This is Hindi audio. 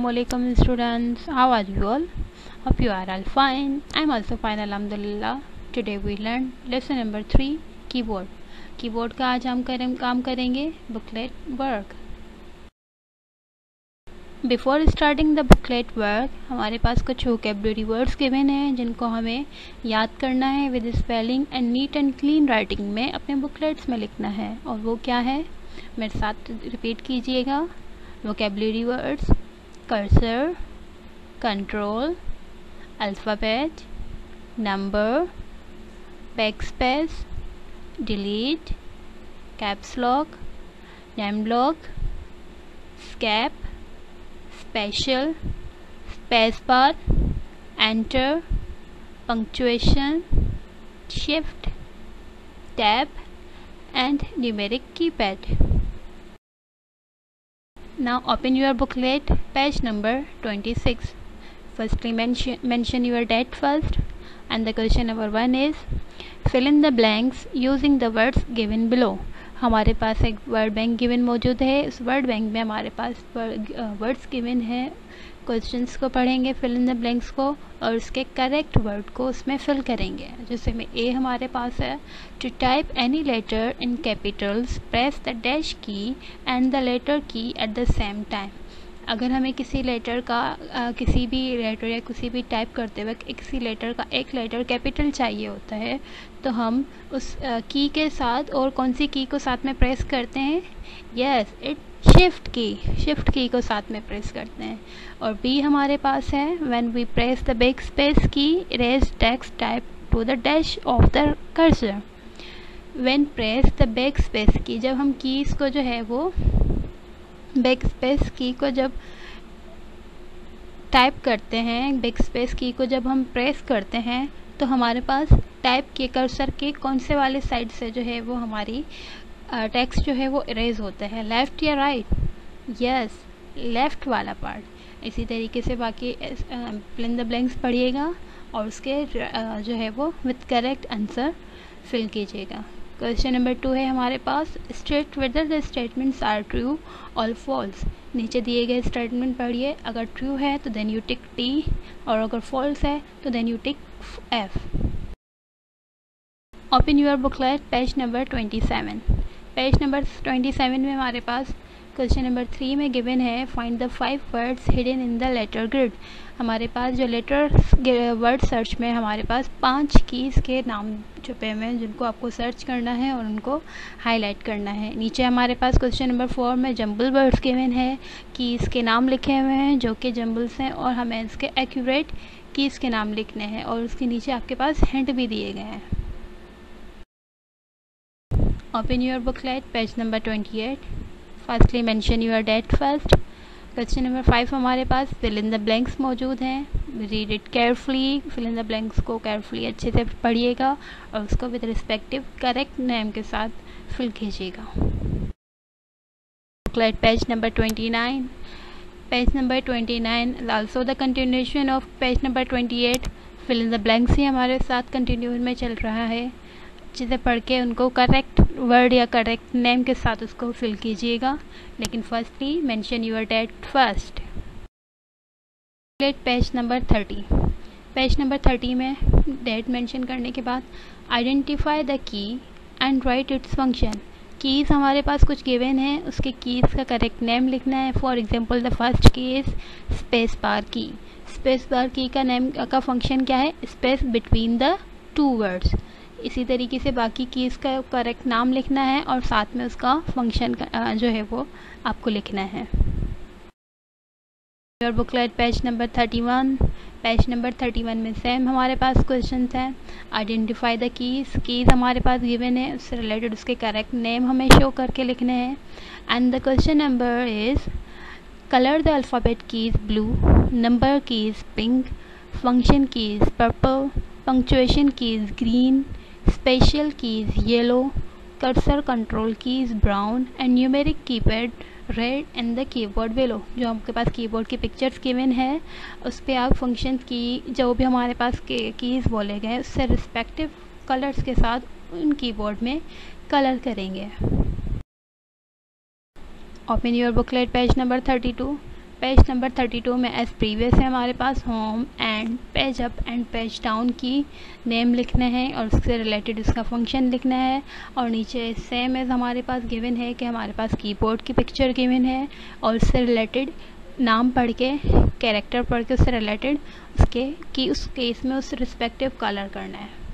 Assalamualaikum students, how are you all? Hope you are all fine. I'm also fine, alhamdulillah. Today we learn lesson number 3 keyboard. Keyboard का आज हम काम करेंगे booklet work. Before starting the booklet work हमारे पास कुछ वोकेबलरी वर्ड्स गिवन हैं जिनको हमें याद करना है with spelling and neat and clean writing में अपने बुकलेट्स में लिखना है. और वो क्या है, मेरे साथ रिपीट कीजिएगा. Vocabulary words: cursor, control, alphabet, number, backspace, delete, caps lock, name block, escape, special, space bar, enter, punctuation, shift, tab and numeric keypad. Now open your booklet, page number 26. Firstly mention your date first, and the question number 1 is fill in the blanks using the words given below. हमारे पास एक वर्ड बैंक गिवन मौजूद है. उस वर्ड बैंक में हमारे पास वर्ड्स गिवन है. क्वेश्चंस को पढ़ेंगे, फिल इन द ब्लैंक्स को, और उसके करेक्ट वर्ड को उसमें फिल करेंगे. जैसे में ए हमारे पास है, to type any letter in capitals press the dash key and the letter key at the same time. अगर हमें किसी लेटर का किसी भी लेटर या किसी भी टाइप करते वक्त किसी लेटर का एक लेटर कैपिटल चाहिए होता है तो हम उस की के साथ और कौन सी की को साथ में प्रेस करते हैं? यस, शिफ्ट की को साथ में प्रेस करते हैं. और बी हमारे पास है, when we press the backspace key erase text type to the dash of the cursor. When press the backspace key, जब हम कीज को जो है वो बैक स्पेस की को जब टाइप करते हैं, बैक स्पेस की को जब हम प्रेस करते हैं तो हमारे पास टाइप के कर्सर के कौन से वाले साइड से जो है वो हमारी टेक्स्ट जो है वो इरेज होता है, लेफ़्ट या राइट? यस, लेफ़्ट वाला पार्ट. इसी तरीके से बाकी फिल इन द ब्लैंक्स पढ़िएगा और उसके जो है वो विद करेक्ट आंसर फिल कीजिएगा. क्वेश्चन नंबर 2 है हमारे पास, state whether the statements are true और फॉल्स. नीचे दिए गए स्टेटमेंट पढ़िए. अगर ट्रू है तो देन यू टिक टी, और अगर फॉल्स है तो then you tick F. Open your booklet, page number 27. Page number 27 में हमारे पास क्वेश्चन नंबर 3 में गिवन है, find the 5 words hidden in the letter grid. हमारे पास जो लेटर वर्ड सर्च में हमारे पास 5 कीज़ के नाम छुपे हुए हैं जिनको आपको सर्च करना है और उनको हाईलाइट करना है. नीचे हमारे पास क्वेश्चन नंबर 4 में जंबल वर्ड्स गिवन है, कीज़ के नाम लिखे हुए हैं जो कि जंबल्स हैं और हमें इसके एक्यूरेट कीज़ के नाम लिखने हैं और उसके नीचे आपके पास हिंट भी दिए गए हैं. Open your booklet, page number 28. Firstly mention your date first. Question number 5 हमारे पास fill in the blanks मौजूद हैं. Read it carefully. Fill in the blanks को carefully अच्छे से पढ़िएगा और उसको with respective correct name के साथ fill कीजिएगा. Booklet page number 29. Page number 29 also the continuation of page number 28. Fill in the blanks ही हमारे साथ कंटिन्यू में चल रहा है. चीज़ें पढ़ के उनको करेक्ट वर्ड या करेक्ट नेम के साथ उसको फिल कीजिएगा. लेकिन firstly mention your date first. Page number 30. Page number 30 में डेट मेंशन करने के बाद identify the key and write its function. Keys हमारे पास कुछ गिवन है, उसके कीज़ का करेक्ट नेम लिखना है. For example the first key is space bar key. Space bar की का नेम का फंक्शन क्या है? Space between the 2 words. इसी तरीके से बाकी कीज़ का करेक्ट नाम लिखना है और साथ में उसका फंक्शन जो है वो आपको लिखना है. Your booklet page number 31. Page number 31 में सेम हमारे पास क्वेश्चन हैं. आइडेंटिफाई द कीज़ हमारे पास गिवन है, उससे रिलेटेड उसके करेक्ट नेम हमें शो करके लिखने हैं. And the question number is colour the alphabet keys blue, number keys pink, function keys purple, punctuation keys green, special keys yellow, cursor control keys brown and numeric keypad red and the keyboard below. जो आपके पास कीबोर्ड की पिक्चर्स गिवन है उस पर आप फंक्शन की जो भी हमारे पास कीज़ बोले गए उससे रिस्पेक्टिव कलर्स के साथ उन कीबोर्ड में कलर करेंगे. Open your booklet page number 32. Page number 32 में एज प्रीवियस है हमारे पास home and page up and page down key name लिखने हैं और उससे रिलेटेड इसका फंक्शन लिखना है। और नीचे सेम एज हमारे पास गिवन है कि हमारे पास कीबोर्ड की पिक्चर गिवन है और उससे रिलेटेड नाम पढ़ के कैरेक्टर पढ़ के उससे रिलेटेड उसके कि उस केस में उस रिस्पेक्टिव कलर करना है।